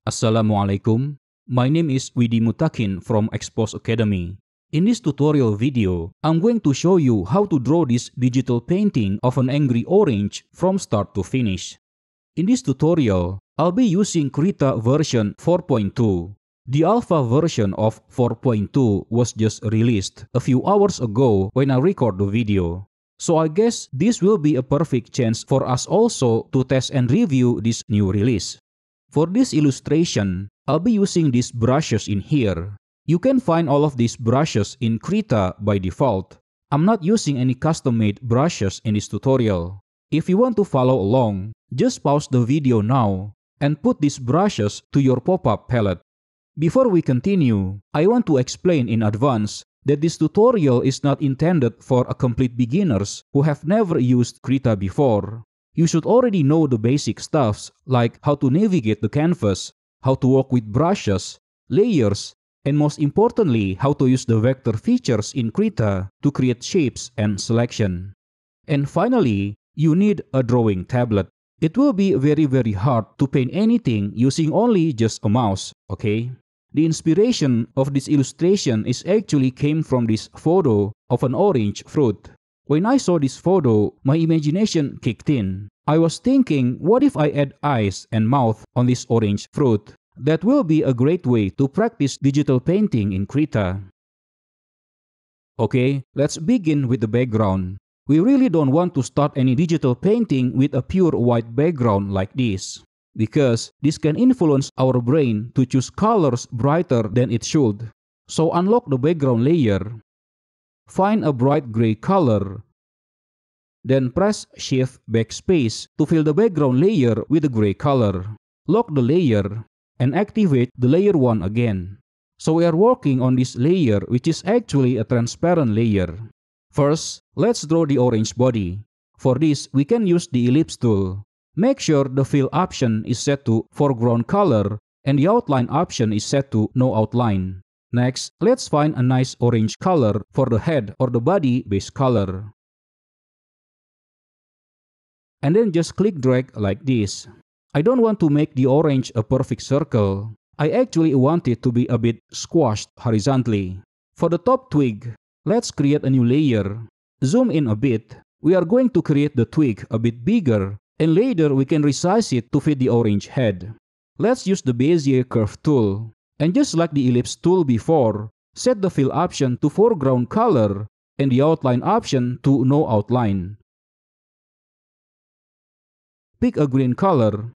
Assalamualaikum. My name is Widi Mutakin from Expose Academy. In this tutorial video, I'm going to show you how to draw this digital painting of an angry orange from start to finish. In this tutorial, I'll be using Krita version 4.2. The alpha version of 4.2 was just released a few hours ago when I record the video. So I guess this will be a perfect chance for us also to test and review this new release. For this illustration, I'll be using these brushes in here. You can find all of these brushes in Krita by default. I'm not using any custom-made brushes in this tutorial. If you want to follow along, just pause the video now and put these brushes to your pop-up palette. Before we continue, I want to explain in advance that this tutorial is not intended for a complete beginners who have never used Krita before. You should already know the basic stuffs like how to navigate the canvas, how to work with brushes, layers, and most importantly, how to use the vector features in Krita to create shapes and selection. And finally, you need a drawing tablet. It will be very hard to paint anything using only just a mouse, okay? The inspiration of this illustration is actually came from this photo of an orange fruit. When I saw this photo, my imagination kicked in. I was thinking, what if I add eyes and mouth on this orange fruit? That will be a great way to practice digital painting in Krita. Okay, let's begin with the background. We really don't want to start any digital painting with a pure white background like this, because this can influence our brain to choose colors brighter than it should. So unlock the background layer. Find a bright gray color. Then press Shift Backspace to fill the background layer with a gray color. Lock the layer and activate the layer 1 again. So we are working on this layer, which is actually a transparent layer. First, let's draw the orange body. For this, we can use the ellipse tool. Make sure the fill option is set to foreground color and the outline option is set to no outline. Next, let's find a nice orange color for the head or the body base color. And then just click drag like this. I don't want to make the orange a perfect circle. I actually want it to be a bit squashed horizontally. For the top twig, let's create a new layer. Zoom in a bit. We are going to create the twig a bit bigger, and later we can resize it to fit the orange head. Let's use the Bezier Curve tool. And just like the ellipse tool before, set the fill option to foreground color and the outline option to no outline. Pick a green color.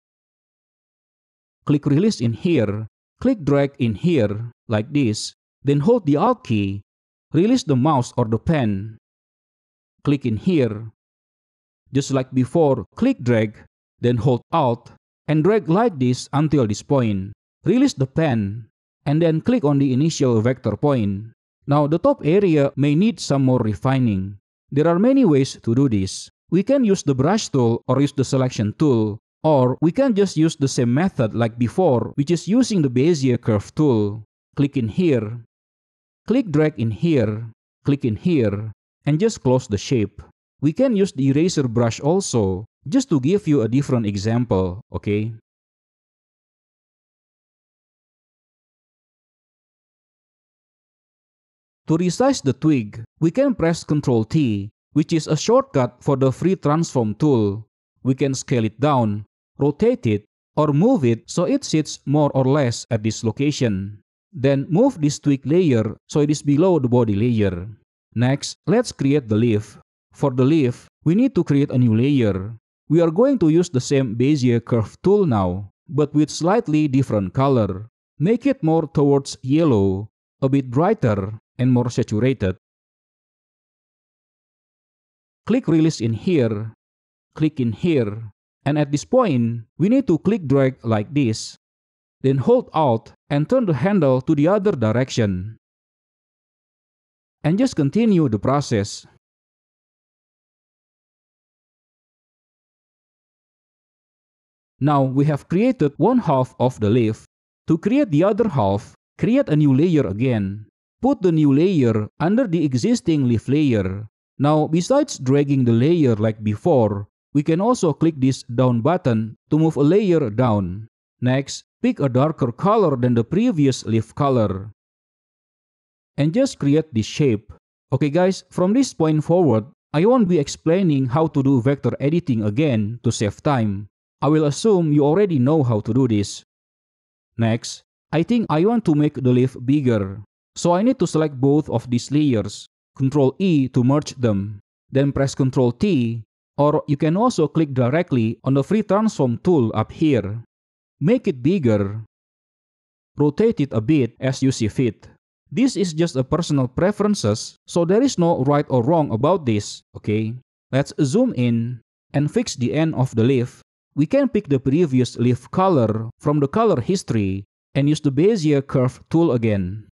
Click release in here. Click drag in here, like this. Then hold the Alt key. Release the mouse or the pen. Click in here. Just like before, click drag, then hold Alt, and drag like this until this point. Release the pen, and then click on the initial vector point. Now the top area may need some more refining. There are many ways to do this. We can use the brush tool or use the selection tool, or we can just use the same method like before, which is using the Bezier Curve tool. Click in here, click drag in here, click in here, and just close the shape. We can use the eraser brush also, just to give you a different example, okay? To resize the twig, we can press Ctrl T, which is a shortcut for the free transform tool. We can scale it down, rotate it, or move it so it sits more or less at this location. Then move this twig layer so it is below the body layer. Next, let's create the leaf. For the leaf, we need to create a new layer. We are going to use the same Bezier Curve tool now, but with slightly different color. Make it more towards yellow, a bit brighter, and more saturated. Click release in here, click in here, and at this point, we need to click drag like this. Then hold Alt and turn the handle to the other direction. And just continue the process. Now we have created one half of the leaf. To create the other half, create a new layer again. Put the new layer under the existing leaf layer. Now, besides dragging the layer like before, we can also click this down button to move a layer down. Next, pick a darker color than the previous leaf color, and just create this shape. Okay guys, from this point forward, I won't be explaining how to do vector editing again to save time. I will assume you already know how to do this. Next, I think I want to make the leaf bigger. So I need to select both of these layers, Ctrl E to merge them, then press Ctrl T, or you can also click directly on the free transform tool up here. Make it bigger. Rotate it a bit as you see fit. This is just a personal preferences, so there is no right or wrong about this, okay? Let's zoom in and fix the end of the leaf. We can pick the previous leaf color from the color history and use the Bezier curve tool again.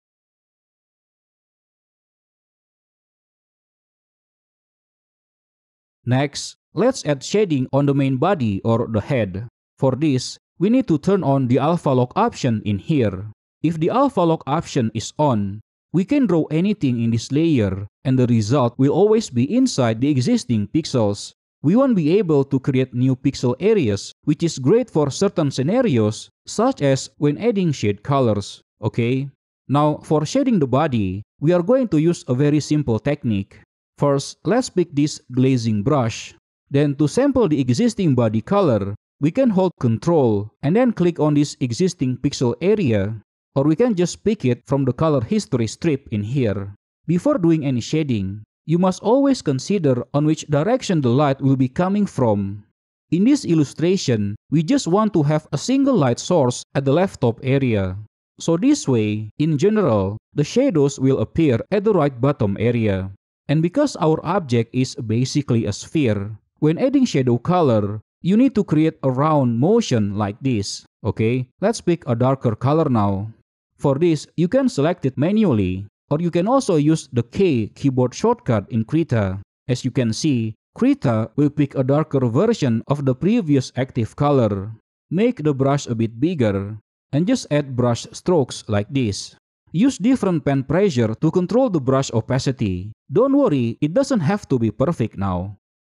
Next, let's add shading on the main body or the head. For this, we need to turn on the alpha lock option in here. If the alpha lock option is on, we can draw anything in this layer and the result will always be inside the existing pixels. We won't be able to create new pixel areas, which is great for certain scenarios, such as when adding shade colors, okay? Now, for shading the body, we are going to use a very simple technique. First, let's pick this glazing brush. Then to sample the existing body color, we can hold Ctrl and then click on this existing pixel area, or we can just pick it from the color history strip in here. Before doing any shading, you must always consider on which direction the light will be coming from. In this illustration, we just want to have a single light source at the left top area. So this way, in general, the shadows will appear at the right bottom area. And because our object is basically a sphere, when adding shadow color, you need to create a round motion like this. Okay, let's pick a darker color now. For this, you can select it manually, or you can also use the K keyboard shortcut in Krita. As you can see, Krita will pick a darker version of the previous active color. Make the brush a bit bigger, and just add brush strokes like this. Use different pen pressure to control the brush opacity. Don't worry, it doesn't have to be perfect now.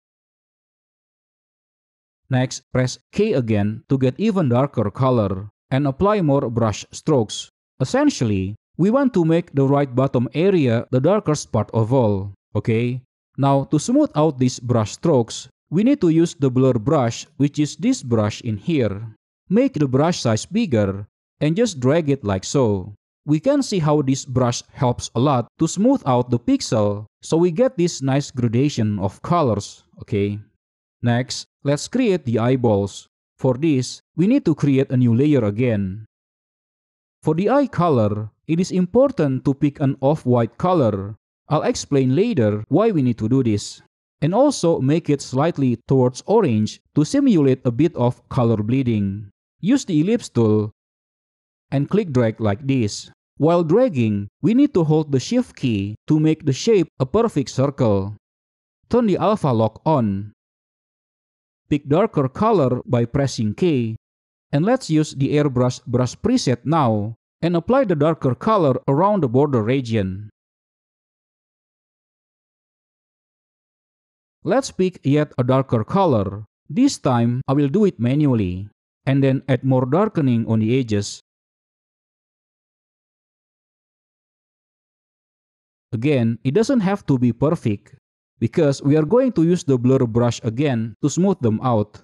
Next, press K again to get even darker color, and apply more brush strokes. Essentially, we want to make the right bottom area the darkest part of all, okay? Now, to smooth out these brush strokes, we need to use the blur brush, which is this brush in here. Make the brush size bigger, and just drag it like so. We can see how this brush helps a lot to smooth out the pixel, so we get this nice gradation of colors, okay? Next, let's create the eyeballs. For this, we need to create a new layer again. For the eye color, it is important to pick an off-white color. I'll explain later why we need to do this. And also make it slightly towards orange to simulate a bit of color bleeding. Use the ellipse tool and click drag like this. While dragging, we need to hold the shift key to make the shape a perfect circle. Turn the alpha lock on. Pick darker color by pressing K, and let's use the airbrush brush preset now and apply the darker color around the border region. Let's pick yet a darker color. This time I will do it manually, and then add more darkening on the edges. Again, it doesn't have to be perfect, because we are going to use the blur brush again to smooth them out.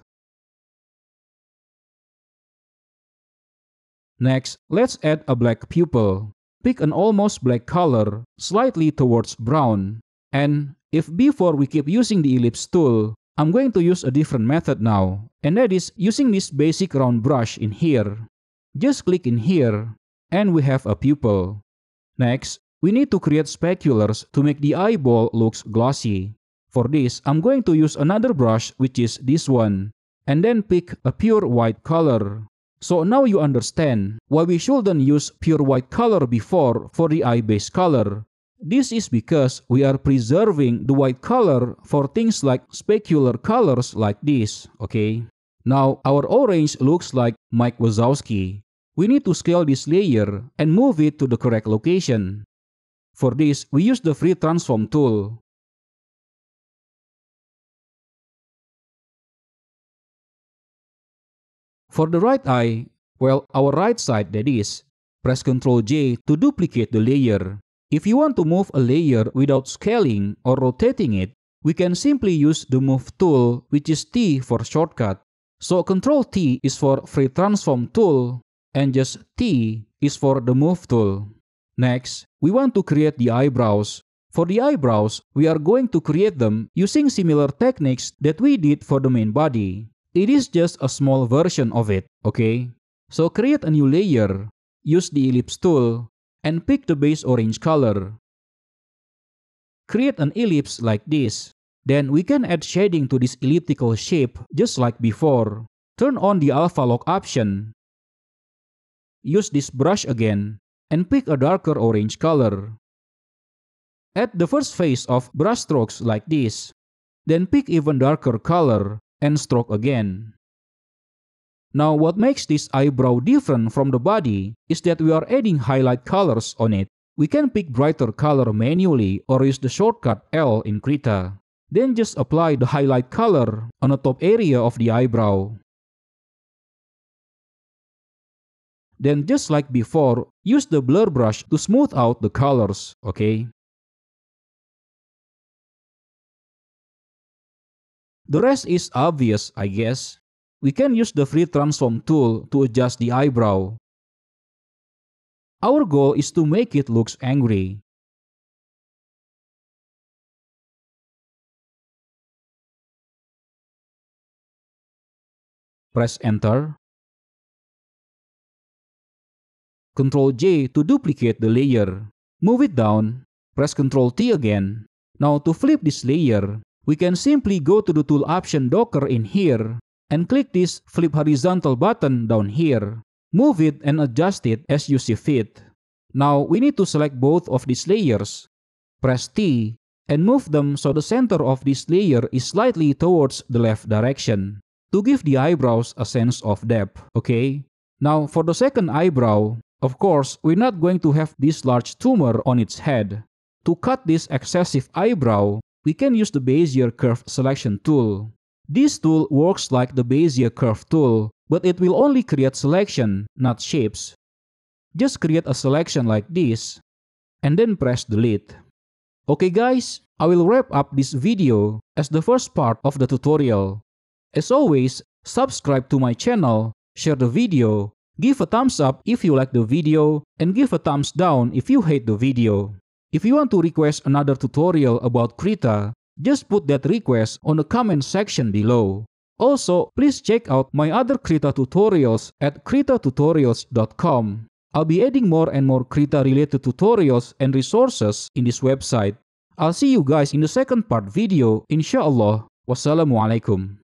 Next, let's add a black pupil. Pick an almost black color, slightly towards brown. And if before we keep using the ellipse tool, I'm going to use a different method now, and that is using this basic round brush in here. Just click in here, and we have a pupil. Next, we need to create speculars to make the eyeball looks glossy. For this, I'm going to use another brush, which is this one, and then pick a pure white color. So now you understand why we shouldn't use pure white color before for the eye base color. This is because we are preserving the white color for things like specular colors like this, okay? Now our orange looks like Mike Wazowski. We need to scale this layer and move it to the correct location. For this, we use the free transform tool. For the right eye, Well, our right side, that is. Press Ctrl J to duplicate the layer. If you want to move a layer without scaling or rotating it, we can simply use the Move tool, which is T for shortcut. So Ctrl T is for Free Transform tool, and just T is for the Move tool. Next, we want to create the eyebrows. For the eyebrows, we are going to create them using similar techniques that we did for the main body. It is just a small version of it, okay? So create a new layer, use the Ellipse tool, and pick the base orange color. Create an ellipse like this. Then we can add shading to this elliptical shape just like before. Turn on the alpha lock option. Use this brush again, and pick a darker orange color. Add the first phase of brush strokes like this. Then pick even darker color and stroke again. Now what makes this eyebrow different from the body is that we are adding highlight colors on it. We can pick brighter color manually or use the shortcut L in Krita. Then just apply the highlight color on the top area of the eyebrow. Then just like before, use the blur brush to smooth out the colors, okay? The rest is obvious, I guess. We can use the Free Transform tool to adjust the eyebrow. Our goal is to make it look angry. Press Enter. Ctrl J to duplicate the layer. Move it down. Press Ctrl T again. Now to flip this layer, we can simply go to the tool option Docker in here and click this flip horizontal button down here. Move it and adjust it as you see fit. Now we need to select both of these layers. Press T and move them so the center of this layer is slightly towards the left direction to give the eyebrows a sense of depth, okay? Now for the second eyebrow, of course, we're not going to have this large tumor on its head. To cut this excessive eyebrow, we can use the Bezier Curve Selection tool. This tool works like the Bezier Curve tool, but it will only create selection, not shapes. Just create a selection like this, and then press delete. Okay guys, I will wrap up this video as the first part of the tutorial. As always, subscribe to my channel, share the video, give a thumbs up if you like the video, and give a thumbs down if you hate the video. If you want to request another tutorial about Krita, just put that request on the comment section below. Also, please check out my other Krita tutorials at kritatutorials.com. I'll be adding more and more Krita related tutorials and resources in this website. I'll see you guys in the second part video, inshallah. Wassalamualaikum.